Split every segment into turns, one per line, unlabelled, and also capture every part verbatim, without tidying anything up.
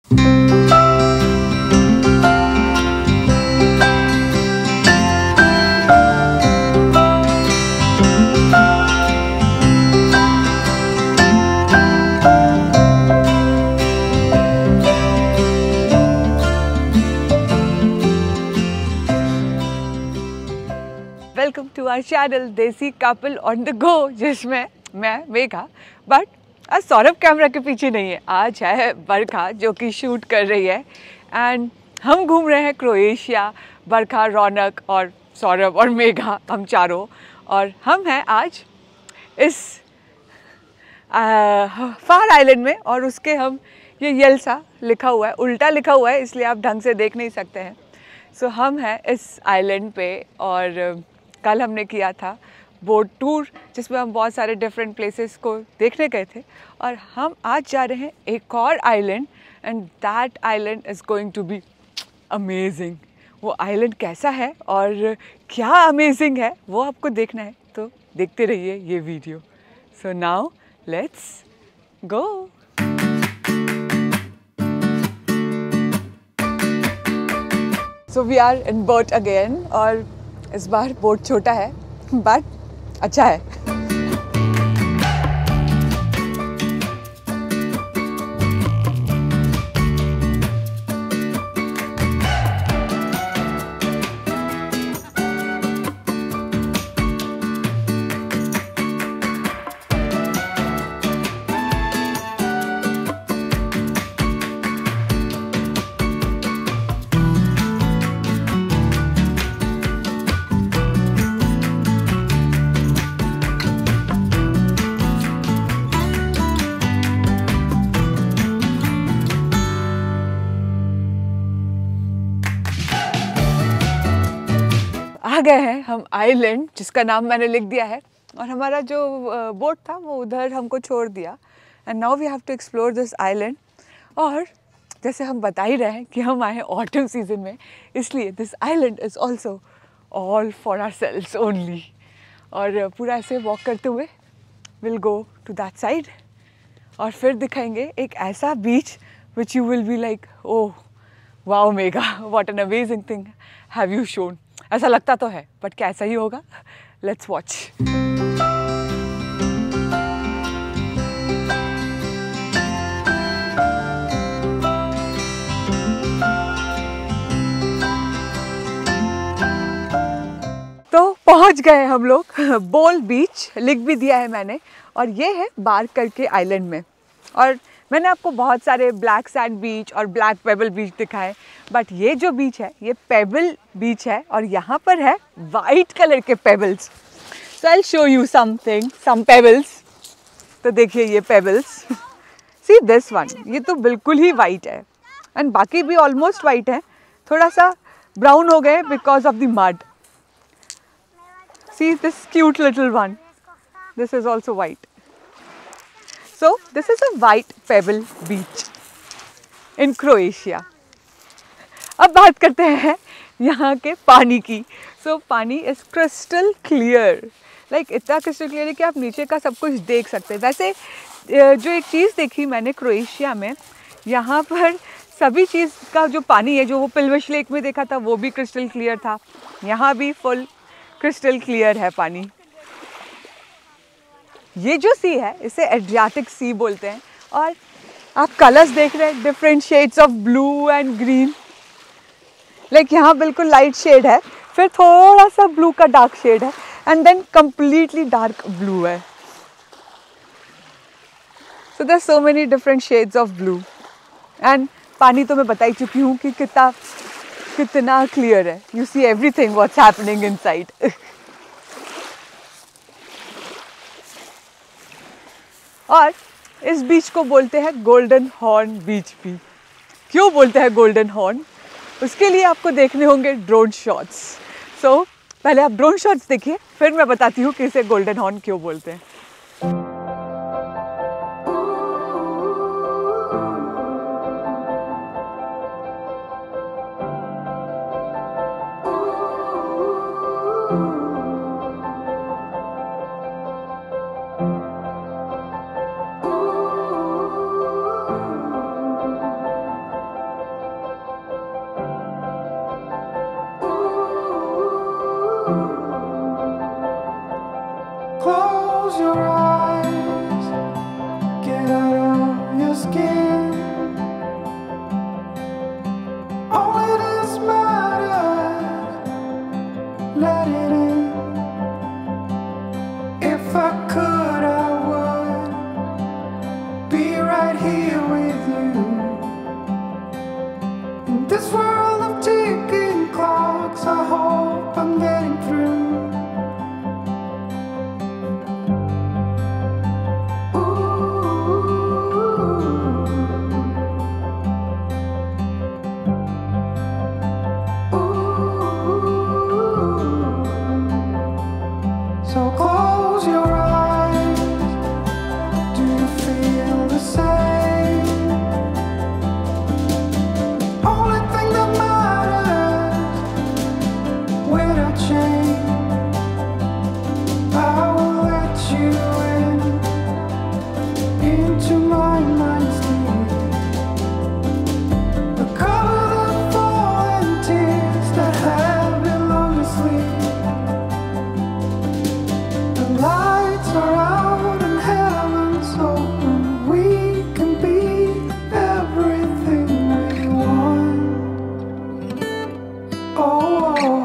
Welcome to our channel देसी couple on the go, जिसमें मैं मेघा बट आज सौरभ कैमरा के पीछे नहीं है। आज है बरखा जो कि शूट कर रही है एंड हम घूम रहे हैं क्रोएशिया। बरखा, रौनक और सौरभ और मेघा, हम चारों, और हम हैं आज इस फार आइलैंड में। और उसके हम ये येल्सा लिखा हुआ है, उल्टा लिखा हुआ है, इसलिए आप ढंग से देख नहीं सकते हैं। सो so, हम हैं इस आइलैंड पे और कल हमने किया था बोट टूर जिसमें हम बहुत सारे डिफरेंट प्लेसेस को देखने गए थे। और हम आज जा रहे हैं एक और island and that island is going to be amazing. वो आइलैंड कैसा है और क्या अमेजिंग है वो आपको देखना है, तो देखते रहिए ये video. So now let's go. So we are in boat again और इस बार बोट छोटा है बट अच्छा है। आ गए हैं हम आइलैंड जिसका नाम मैंने लिख दिया है, और हमारा जो बोट था वो उधर हमको छोड़ दिया and now we have to explore this island. और जैसे हम बता ही रहे हैं कि हम आए हैं ऑटम सीजन में, इसलिए this island is also all for ourselves only. और पूरा ऐसे वॉक करते हुए will go to that side और फिर दिखाएंगे एक ऐसा beach which you will be like, oh wow Megha, what an amazing thing have you shown. ऐसा लगता तो है बट कैसा ही होगा, लेट्स वॉच। तो पहुंच गए हम लोग बोल बीच, लिख भी दिया है मैंने, और ये है बार करके आइलैंड में। और मैंने आपको बहुत सारे ब्लैक सैंड बीच और ब्लैक पेबल बीच दिखाए, बट ये जो बीच है ये पेबल बीच है और यहाँ पर है वाइट कलर के pebbles. So I will show you something, some pebbles. तो देखिए ये पेबल्स, सी दिस वन, ये तो बिल्कुल ही वाइट है एंड बाकी भी ऑलमोस्ट वाइट है, थोड़ा सा ब्राउन हो गए because of the mud. See this cute little one, this is also white. So this is a white pebble beach in Croatia. अब बात करते हैं यहाँ के पानी की। So पानी is crystal clear, like इतना crystal clear है कि आप नीचे का सब कुछ देख सकते हैं। वैसे जो एक चीज़ देखी मैंने क्रोएशिया में, यहाँ पर सभी चीज़ का जो पानी है, जो वो पिल्विश लेक में देखा था वो भी क्रिस्टल क्लियर था, यहाँ भी फुल क्रिस्टल क्लियर है पानी। ये जो सी है इसे एड्रियाटिक सी बोलते हैं। और आप कलर्स देख रहे हैं, different shades of blue and green. Like यहाँ बिल्कुल लाइट शेड है, फिर थोड़ा सा ब्लू का डार्क शेड है and then completely dark blue है। So there so many different shades of blue and पानी तो मैं बता ही चुकी हूँ कि कितना कितना क्लियर है। You see everything what's happening inside. और इस बीच को बोलते हैं गोल्डन हॉर्न बीच भी। क्यों बोलते हैं गोल्डन हॉर्न, उसके लिए आपको देखने होंगे ड्रोन शॉट्स। सो so, पहले आप ड्रोन शॉट्स देखिए, फिर मैं बताती हूँ कि इसे गोल्डन हॉर्न क्यों बोलते हैं।
this world of ticking clocks, I hope I'm getting through. So close your eyes. Do you feel the same? Only thing that matters without change. I will let you in into my mind's deep. Recover the fallen tears that have been long asleep. Lights are out and heaven's open. We can be everything we want. Oh.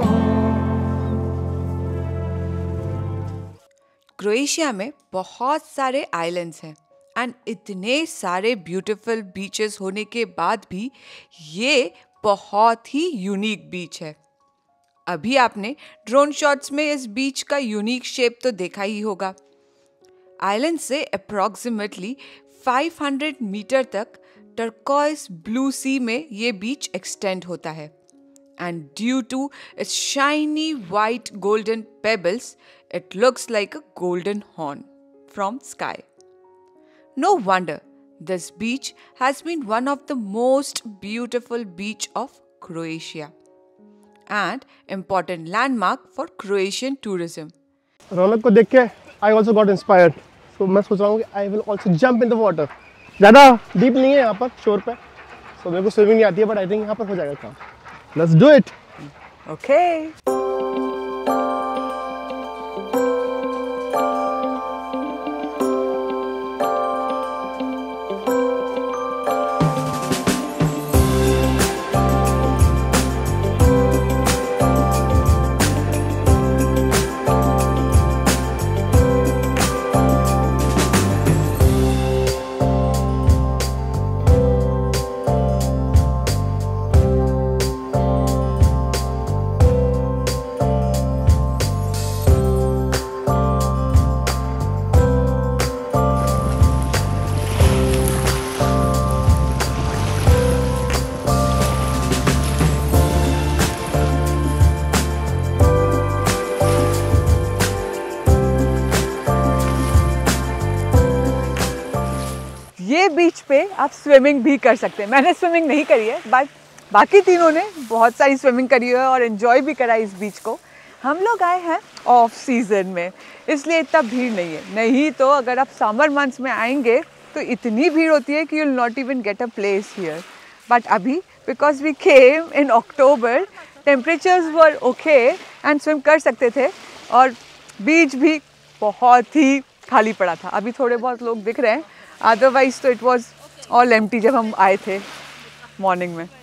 Croatia में बहुत सारे islands हैं and इतने सारे beautiful beaches होने के बाद भी ये बहुत ही यूनिक बीच है। अभी आपने ड्रोन शॉट्स में इस बीच का यूनिक शेप तो देखा ही होगा। आइलैंड से अप्रॉक्सीमेटली पाँच सौ मीटर तक टर्कोइज ब्लू सी में ये बीच एक्सटेंड होता है and due to its shiny white golden pebbles it looks like a golden horn from sky. No wonder this beach has been one of the most beautiful beach of Croatia and important landmark for Croatian tourism.
रौनक को देख के I also got inspired. So मैं सोच रहा हूँ कि I will also jump in the water. ज़्यादा deep नहीं है यहाँ पर शोर पे, so मेरे को स्विमिंग नहीं आती है, but I think यहाँ पर हो जाएगा काम. Let's do it.
Okay. ये बीच पे आप स्विमिंग भी कर सकते हैं। मैंने स्विमिंग नहीं करी है बट बाकी तीनों ने बहुत सारी स्विमिंग करी है और एंजॉय भी करा इस बीच को। हम लोग आए हैं ऑफ सीज़न में, इसलिए इतना भीड़ नहीं है। नहीं तो अगर आप समर मंथ्स में आएंगे तो इतनी भीड़ होती है कि you will not even get a place here. But अभी because we came in October, temperatures were okay and swim कर सकते थे और बीच भी बहुत ही खाली पड़ा था। अभी थोड़े बहुत लोग दिख रहे हैं, अदरवाइज तो इट वॉज ऑल एम्प्टी जब हम आए थे मॉर्निंग में।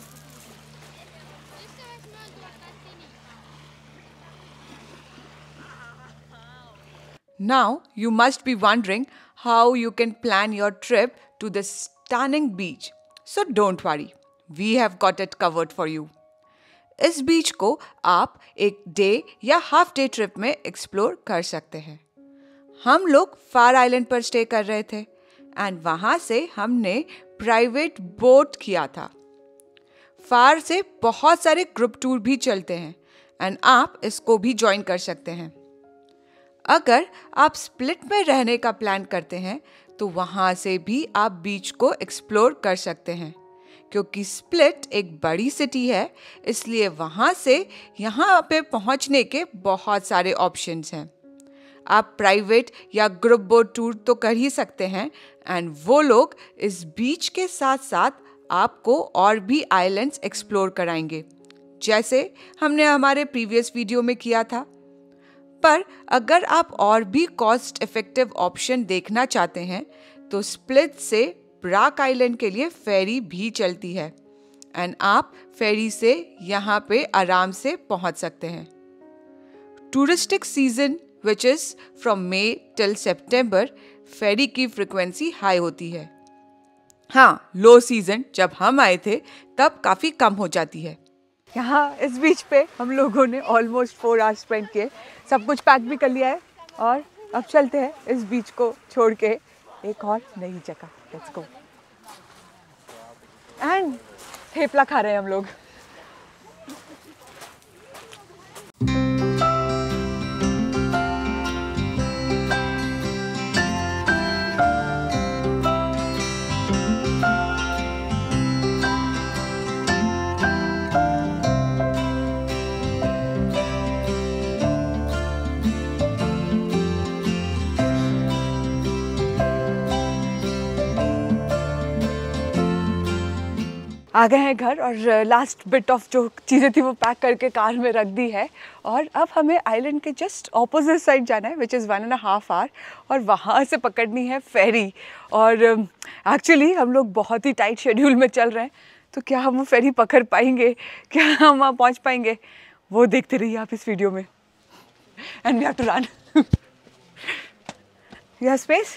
Now you must be wondering how you can plan your trip to the stunning beach. So don't worry, we have got it covered for you. इस बीच को आप एक डे या हाफ डे ट्रिप में एक्सप्लोर कर सकते हैं। हम लोग फार आइलैंड पर स्टे कर रहे थे एंड वहाँ से हमने प्राइवेट बोट किया था। फार से बहुत सारे ग्रुप टूर भी चलते हैं एंड आप इसको भी ज्वाइन कर सकते हैं। अगर आप स्प्लिट में रहने का प्लान करते हैं तो वहाँ से भी आप बीच को एक्सप्लोर कर सकते हैं। क्योंकि स्प्लिट एक बड़ी सिटी है, इसलिए वहाँ से यहाँ पे पहुँचने के बहुत सारे ऑप्शंस हैं। आप प्राइवेट या ग्रुप बोट टूर तो कर ही सकते हैं एंड वो लोग इस बीच के साथ साथ आपको और भी आइलैंड्स एक्सप्लोर कराएंगे, जैसे हमने हमारे प्रीवियस वीडियो में किया था। पर अगर आप और भी कॉस्ट इफेक्टिव ऑप्शन देखना चाहते हैं तो स्प्लिट से ब्राक आइलैंड के लिए फेरी भी चलती है एंड आप फेरी से यहाँ पे आराम से पहुँच सकते हैं। Touristic season which is from May till September ferry की फ्रिक्वेंसी हाई होती है हाँ, लो सीजन जब हम आए थे तब काफ़ी कम हो जाती है। यहाँ इस बीच पे हम लोगों ने ऑलमोस्ट फोर आवर्स स्पेंड किए, सब कुछ पैक भी कर लिया है और अब चलते हैं इस बीच को छोड़ के एक और नई जगह। Let's go. एंड थेपला खा रहे हैं हम लोग। आ गए हैं घर और लास्ट बिट ऑफ जो चीज़ें थी वो पैक करके कार में रख दी है और अब हमें आइलैंड के जस्ट ऑपोजिट साइड जाना है which is one and half hour और वहाँ से पकड़नी है फेरी। और एक्चुअली um, हम लोग बहुत ही टाइट शेड्यूल में चल रहे हैं, तो क्या हम वो फेरी पकड़ पाएंगे, क्या हम वहाँ पहुँच पाएंगे, वो देखते रहिए आप इस वीडियो में। And we have to run. You have space?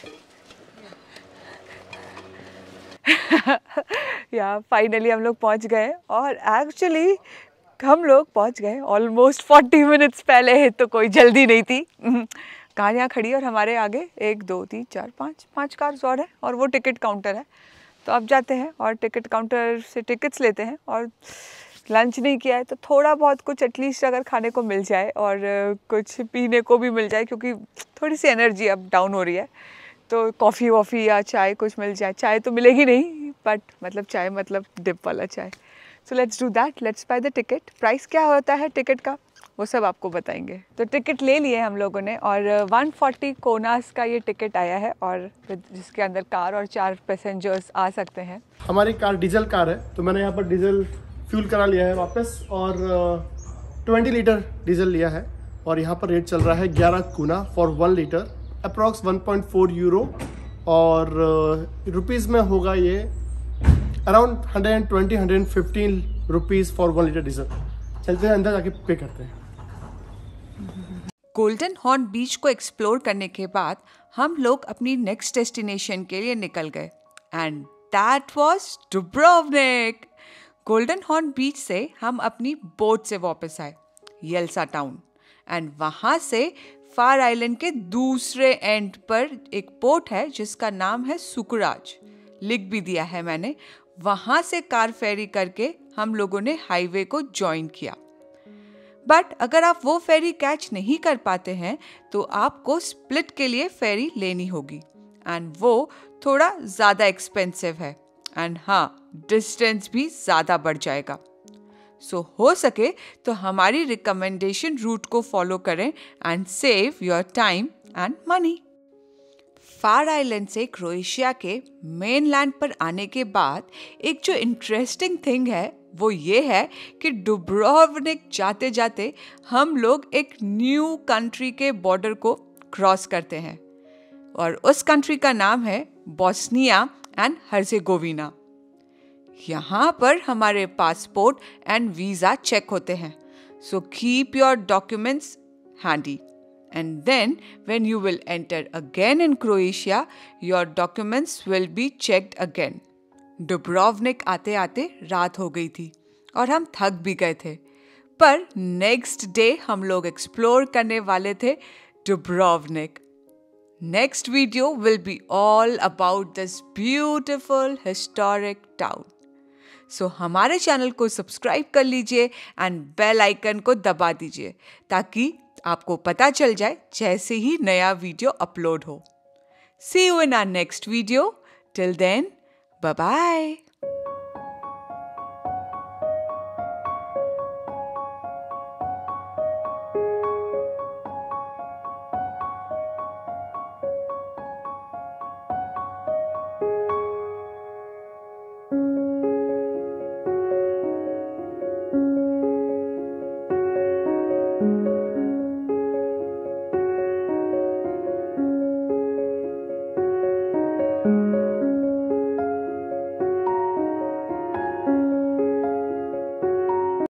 या फाइनली हम लोग पहुंच गए और एक्चुअली हम लोग पहुंच गए ऑलमोस्ट फोर्टी मिनट्स पहले, तो कोई जल्दी नहीं थी। कार यहाँ खड़ी और हमारे आगे एक दो तीन चार पाँच पाँच कार्स और है और वो टिकट काउंटर है। तो अब जाते हैं और टिकट काउंटर से टिकट्स लेते हैं और लंच नहीं किया है तो थोड़ा बहुत कुछ एटलीस्ट अगर खाने को मिल जाए और कुछ पीने को भी मिल जाए क्योंकि थोड़ी सी एनर्जी अब डाउन हो रही है, तो कॉफ़ी वॉफ़ी या चाय कुछ मिल जाए। चाय तो मिलेगी नहीं बट मतलब चाय मतलब डिप वाला चाय। So let's do that, let's buy the ticket. Price क्या होता है टिकट का वो सब आपको बताएंगे। तो टिकट ले लिए हम लोगों ने और वन फोर्टी कोनास का ये टिकट आया है और जिसके अंदर कार और चार पैसेंजर्स आ सकते हैं।
हमारी कार डीजल कार है तो मैंने यहाँ पर डीजल फ्यूल करा लिया है वापस और ट्वेंटी लीटर डीजल लिया है और यहाँ पर रेट चल रहा है ग्यारह kuna for one litre, approx one point four euro और रुपीज़ में होगा ये around hundred twenty hundred fifteen rupees for one litre diesel. चलते हैं अंदर जाके पे करते हैं।
गोल्डन हॉर्न बीच को एक्सप्लोर करने के बाद हम लोग अपनी नेक्स्ट डेस्टिनेशन के लिए निकल गए and that was Dubrovnik. Golden horn beach से हम अपनी बोट से वापस आए येल्सा टाउन एंड वहाँ से फार आइलैंड के दूसरे एंड पर एक पोर्ट है जिसका नाम है सुकुराज, लिख भी दिया है मैंने। वहाँ से कार फेरी करके हम लोगों ने हाईवे को ज्वाइन किया। बट अगर आप वो फेरी कैच नहीं कर पाते हैं तो आपको स्प्लिट के लिए फेरी लेनी होगी एंड वो थोड़ा ज़्यादा एक्सपेंसिव है एंड हाँ, डिस्टेंस भी ज़्यादा बढ़ जाएगा। सो so, हो सके तो हमारी रिकमेंडेशन रूट को फॉलो करें and save your time and money. Hvar island से क्रोएशिया के मेन लैंड पर आने के बाद एक जो इंटरेस्टिंग थिंग है वो ये है कि डुब्रोवनिक जाते जाते हम लोग एक न्यू कंट्री के बॉर्डर को क्रॉस करते हैं और उस कंट्री का नाम है बोस्निया एंड हर्जेगोविना। यहाँ पर हमारे पासपोर्ट एंड वीज़ा चेक होते हैं, so keep your documents handy and then when you will enter again in Croatia, your documents will be checked again. Dubrovnik आते आते रात हो गई थी और हम थक भी गए थे, पर नेक्स्ट डे हम लोग एक्सप्लोर करने वाले थे Dubrovnik. Next video will be all about this beautiful historic town. So हमारे चैनल को सब्सक्राइब कर लीजिए एंड बेल आइकन को दबा दीजिए ताकि आपको पता चल जाए जैसे ही नया वीडियो अपलोड हो। See you in our next video. Till then, bye bye.